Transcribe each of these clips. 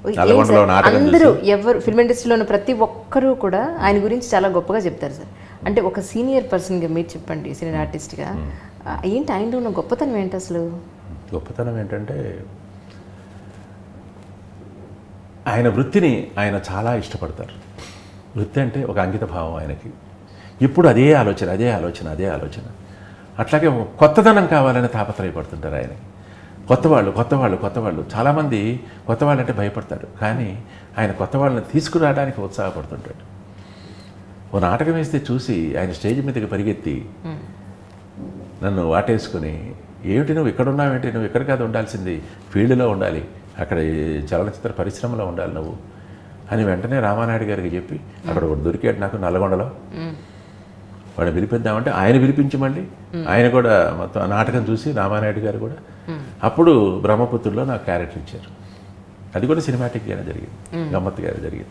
నల్గొండలో నాటకం అందరూ ఎవరు ఫిల్మ్ ఇండస్ట్రీలో ఉన్న ప్రతి ఒక్కరూ కూడా ఆయన గురించి చాలా గొప్పగా చెప్తారు సార్. అంటే ఒక సీనియర్ పర్సన్గా మీరు చెప్పండి, సీనియర్ ఆర్టిస్ట్గా ఏంటి ఆయనలో ఉన్న గొప్పతనం ఏంటి అసలు? గొప్పతనం ఏంటంటే ఆయన వృత్తిని ఆయన చాలా ఇష్టపడతారు. వృత్తి అంటే ఒక అంకిత భావం ఆయనకి. ఇప్పుడు అదే ఆలోచన అదే ఆలోచన అదే ఆలోచన. అట్లాగే కొత్తదనం కావాలని తాపత్రయపడుతుంటారు ఆయన. కొత్తవాళ్ళు చాలామంది కొత్త వాళ్ళంటే భయపడతారు, కానీ ఆయన కొత్త వాళ్ళని తీసుకురావడానికి ఉత్సాహపడుతుంటాడు. ఓ నాటకం వేస్తే చూసి ఆయన స్టేజ్ మీదకి పరిగెత్తి నన్ను వాటేసుకుని, ఏమిటి నువ్వు ఇక్కడ ఉన్నావేంటి, నువ్వు ఇక్కడ కాదు ఉండాల్సింది, ఫీల్డ్లో ఉండాలి, అక్కడ చలనచిత్ర పరిశ్రమలో ఉండాలి నువ్వు అని వెంటనే రామానాయుడు గారికి చెప్పి అక్కడ ఒకటి దొరికాడు నాకు నల్గొండలో. వాడిని పిలిపిద్దామంటే ఆయన పిలిపించి మళ్ళీ ఆయన కూడా మొత్తం నాటకం చూసి రామానాయుడు గారు కూడా అప్పుడు బ్రహ్మపుత్రుల్లో నాకు క్యారెక్టర్ ఇచ్చారు. అది కూడా సినిమాటిక్గానే జరిగింది, గమ్మత్తుగానే జరిగింది.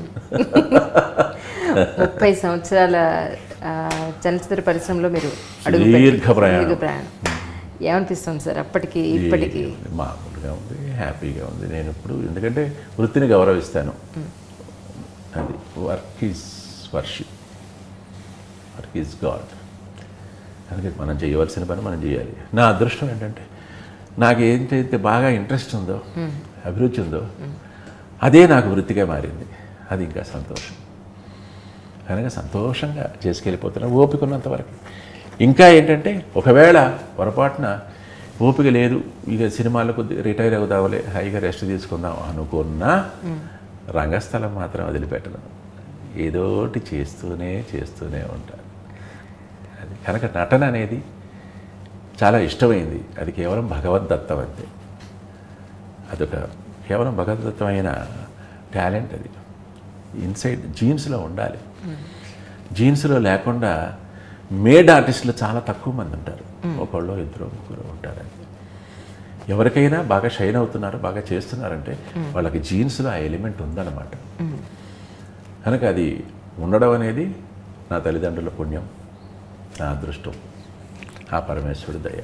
30 సంవత్సరాల చలనచిత్ర పరిశ్రమలో మీరు దీర్ఘ ప్రయాణం. ఏమనిపిస్తుంది సార్ అప్పటికి ఇప్పటికి? మామూలుగా ఉంది, హ్యాపీగా ఉంది. నేను ఇప్పుడు ఎందుకంటే వృత్తిని గౌరవిస్తాను. అది work is worship, work is God. అందుకే మనం చేయవలసిన పని మనం చేయాలి. నా అదృష్టం ఏంటంటే నాకు ఏంటైతే బాగా ఇంట్రెస్ట్ ఉందో, అభిరుచి ఉందో అదే నాకు వృత్తిగా మారింది. అది ఇంకా సంతోషం. కనుక సంతోషంగా చేసుకెళ్ళిపోతున్నాను ఓపిక ఉన్నంత వరకు. ఇంకా ఏంటంటే ఒకవేళ పొరపాటున ఓపిక లేదు, ఇక సినిమాలకు రిటైర్ అవుదావులే, హాయిగా రెస్ట్ తీసుకుందాం అనుకున్నా రంగస్థలం మాత్రం వదిలిపెట్టను. ఏదోటి చేస్తూనే ఉంటాను. అది కనుక నటన అనేది చాలా ఇష్టమైంది. అది కేవలం భగవద్దత్తం అంతే. అదొక కేవలం భగవద్దత్తమైన టాలెంట్. అది ఇన్సైడ్ జీన్స్లో ఉండాలి. జీన్స్లో లేకుండా మేడ్ ఆర్టిస్టులు చాలా తక్కువ మంది ఉంటారు. ఒకళ్ళు ఇద్దరు ముగ్గురు ఉంటారు. ఎవరికైనా బాగా షైన్ అవుతున్నారు, బాగా చేస్తున్నారంటే వాళ్ళకి జీన్స్లో ఆ ఎలిమెంట్ ఉందన్నమాట. కనుక అది ఉండడం అనేది నా తల్లిదండ్రుల పుణ్యం, నా అదృష్టం, ఆ పరమేశ్వరుడి దయ.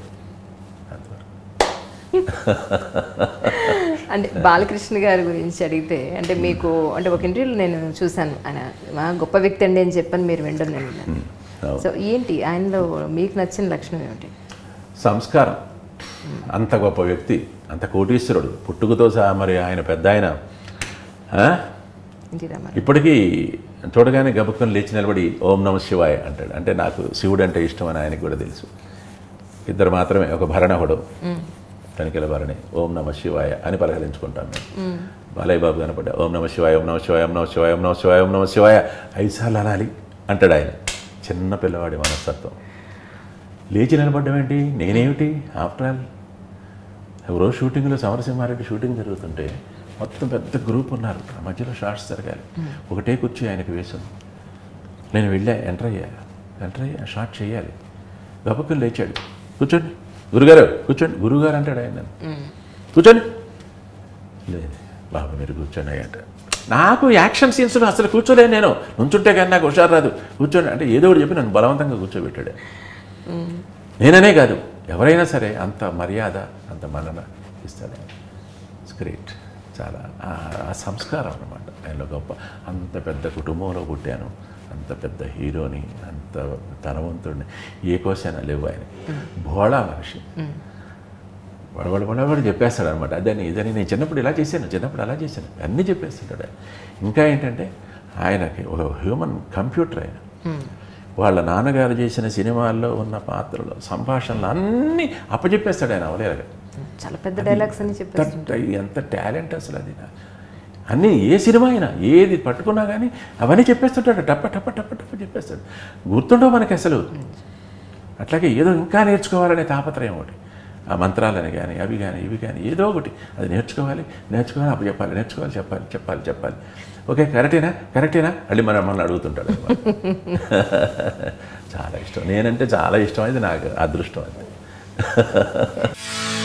అంటే బాలకృష్ణ గారి గురించి అడిగితే, అంటే మీకు అంటే ఒక ఇంటర్వ్యూలో నేను చూశాను, ఆయన గొప్ప వ్యక్తి అండి అని చెప్పని మీరు వినడం నేను విన్నాను. సో ఏంటి ఆయనలో మీకు నచ్చిన లక్షణం ఏమిటి? సంస్కారం. అంత గొప్ప వ్యక్తి, అంత కోటీశ్వరుడు, పుట్టుకతో సహా మరి ఆయన పెద్ద ఆయన ఇప్పటికీ చూడగానే గబుక్కని లేచి నిలబడి ఓం నమ శివాయ అంటాడు. అంటే నాకు శివుడు అంటే ఇష్టం అని ఆయనకు కూడా తెలుసు. ఇద్దరు మాత్రమే, ఒక భరణహుడు, తనిఖీల భరణి, ఓం నమ శివాయ అని పలకరించుకుంటాను నేను. బాలయ్య బాబు కనపడ్డా ఓం నమ శివాయ, ఓం నమ శివాయ, ఓం నమ శివాయ, ఓం నమ శివాయ, ఓం నమ శివాయ 5 సార్లు అనాలి అంటాడు ఆయన. చిన్న పిల్లవాడి మనస్తత్వం. లేచి నిలబడ్డం ఏంటి, నేనేమిటి, ఆఫ్టర్ ఆల్ ఎవరో షూటింగ్లో సమరసింహారెడ్డి షూటింగ్ జరుగుతుంటే మొత్తం పెద్ద గ్రూప్ ఉన్నారు, ఆ మధ్యలో షార్ట్స్ జరగాలి, ఒకటే కూర్చి ఆయనకు వేసాను. నేను వెళ్ళా, ఎంటర్ అయ్యా షార్ట్ చేయాలి. గబక్కుని లేచాడు, కూర్చోండి గురుగారు, కూర్చోండి గురుగారు అంటాడు ఆయన. కూర్చోండి, లేదు బాబు మీరు కూర్చోండి అయ్యాట. నాకు యాక్షన్ సీన్స్లో అసలు కూర్చోలేను నేను, నుంచుంటే కానీ నాకు హుషారు రాదు. కూర్చోండి అంటే ఏదో ఒకటి చెప్పి నన్ను బలవంతంగా కూర్చోబెట్టాడు. నేననే కాదు, ఎవరైనా సరే అంత మర్యాద, అంత మన్నన ఇస్తాడు. It's great. చాలా ఆ సంస్కారం అన్నమాట ఆయనలో గొప్ప. అంత పెద్ద కుటుంబంలో పుట్టాను, అంత పెద్ద హీరోని, అంత ధనవంతుడిని, ఏ కోసైనా లేవు ఆయన. భోళా మనిషి, వడవడు చెప్పేస్తాడు అనమాట. అదని ఇదని, నేను చిన్నప్పుడు ఇలా చేశాను, చిన్నప్పుడు అలా చేశాను, అన్నీ చెప్పేస్తుంటాడు. ఇంకా ఏంటంటే ఆయనకి ఒక హ్యూమన్ కంప్యూటర్ ఆయన. వాళ్ళ నాన్నగారు చేసిన సినిమాల్లో ఉన్న పాత్రలు, సంభాషణలు అన్నీ అప్పచెప్పేస్తాడు ఆయన అవలేరుగా. చాలా పెద్ద డైలాగ్స్ అని చెప్పేస్తాడు. ఎంత టాలెంట్ అసలు అది. అన్నీ ఏ సినిమా అయినా ఏది పట్టుకున్నా కానీ అవన్నీ చెప్పేస్తుంటాడు, టప్ప టప్ప టప్ప టప్ప చెప్పేస్తాడు. గుర్తుండవు మనకి అసలు. అట్లాగే ఏదో ఇంకా నేర్చుకోవాలనే తాపత్రయం ఒకటి. ఆ మంత్రాలని కానీ అవి కానీ ఇవి కానీ ఏదో ఒకటి అది నేర్చుకోవాలి అప్పు చెప్పాలి, నేర్చుకోవాలి, చెప్పాలి. ఓకే కరెక్టేనా మళ్ళీ మనల్ని అడుగుతుంటాడు. చాలా ఇష్టం, నేనంటే చాలా ఇష్టం. అది నాకు అదృష్టం అది.